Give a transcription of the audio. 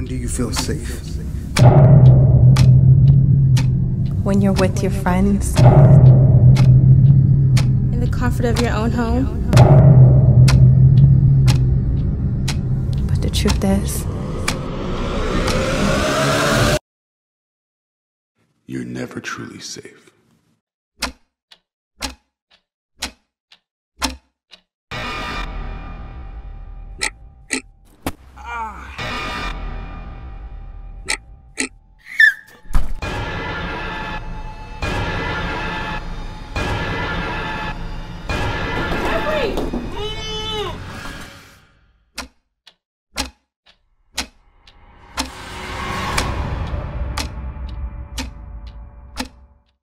When do you feel safe? When you're with your friends. In the comfort of your own home. But the truth is, you're never truly safe.